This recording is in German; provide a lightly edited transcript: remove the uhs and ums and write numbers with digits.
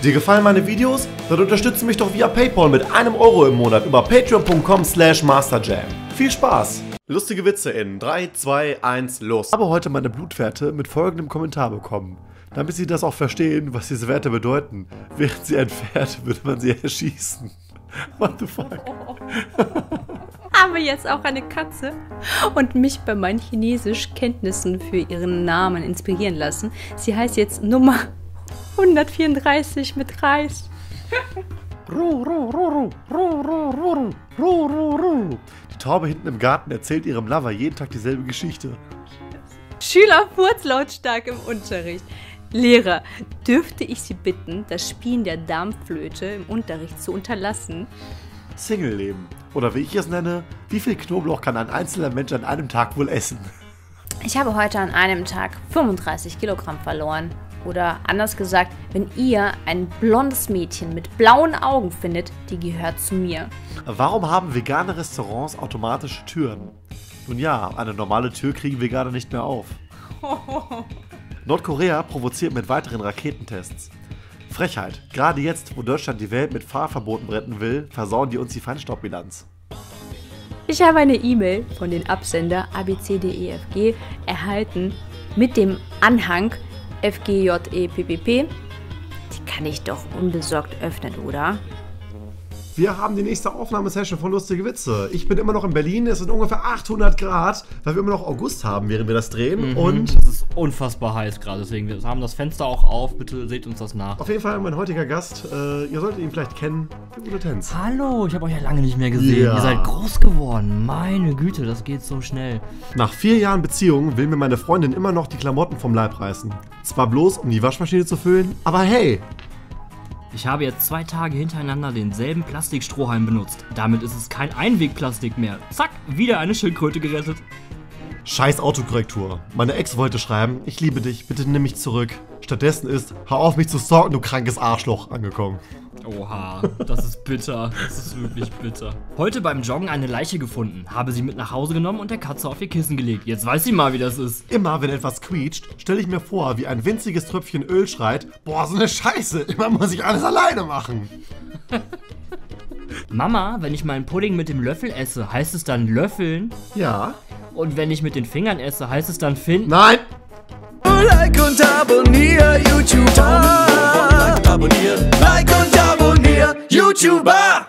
Dir gefallen meine Videos? Dann unterstütze mich doch via PayPal mit 1 Euro im Monat über patreon.com/masterjam. Viel Spaß! Lustige Witze in 3, 2, 1, los! Ich habe heute meine Blutwerte mit folgendem Kommentar bekommen. Damit Sie das auch verstehen, was diese Werte bedeuten. Wären sie ein Pferd, würde man sie erschießen. What the fuck? Habe jetzt auch eine Katze und mich bei meinen Chinesisch-Kenntnissen für ihren Namen inspirieren lassen. Sie heißt jetzt Nummer 134 mit Reis. Die Taube hinten im Garten erzählt ihrem Lover jeden Tag dieselbe Geschichte. Schüler furzt lautstark im Unterricht. Lehrer, dürfte ich Sie bitten, das Spielen der Darmflöte im Unterricht zu unterlassen? Single-Leben. Oder wie ich es nenne, wie viel Knoblauch kann ein einzelner Mensch an einem Tag wohl essen? Ich habe heute an einem Tag 35 Kilogramm verloren. Oder anders gesagt, wenn ihr ein blondes Mädchen mit blauen Augen findet, die gehört zu mir. Warum haben vegane Restaurants automatische Türen? Nun ja, eine normale Tür kriegen Veganer nicht mehr auf. Nordkorea provoziert mit weiteren Raketentests. Frechheit. Gerade jetzt, wo Deutschland die Welt mit Fahrverboten retten will, versauen die uns die Feinstaubbilanz. Ich habe eine E-Mail von den Absender ABCDEFG erhalten mit dem Anhang FGJEPPP. Die kann ich doch unbesorgt öffnen, oder? Wir haben die nächste Aufnahmesession von Lustige Witze. Ich bin immer noch in Berlin, es sind ungefähr 800 Grad, weil wir immer noch August haben, während wir das drehen. Und es ist unfassbar heiß gerade, deswegen wir haben das Fenster auch auf. Bitte seht uns das nach. Auf jeden Fall mein heutiger Gast, ihr solltet ihn vielleicht kennen, der gute Tenz. Hallo, ich habe euch ja lange nicht mehr gesehen. Ja. Ihr seid groß geworden. Meine Güte, das geht so schnell. Nach 4 Jahren Beziehung will mir meine Freundin immer noch die Klamotten vom Leib reißen. Zwar bloß, um die Waschmaschine zu füllen, aber hey! Ich habe jetzt 2 Tage hintereinander denselben Plastikstrohhalm benutzt. Damit ist es kein Einwegplastik mehr. Zack, wieder eine Schildkröte gerettet. Scheiß Autokorrektur. Meine Ex wollte schreiben, ich liebe dich, bitte nimm mich zurück. Stattdessen ist, hör auf mich zu stalken, du krankes Arschloch, angekommen. Oha, das ist bitter. Das ist wirklich bitter. Heute beim Joggen eine Leiche gefunden. Habe sie mit nach Hause genommen und der Katze auf ihr Kissen gelegt. Jetzt weiß sie mal, wie das ist. Immer wenn etwas quietscht, stelle ich mir vor, wie ein winziges Tröpfchen Öl schreit, boah, so eine Scheiße, immer muss ich alles alleine machen. Mama, wenn ich meinen Pudding mit dem Löffel esse, heißt es dann löffeln? Ja. Und wenn ich mit den Fingern esse, heißt es dann finden? Nein! Like und abonnier YouTuber. Like und abonnier YouTuber.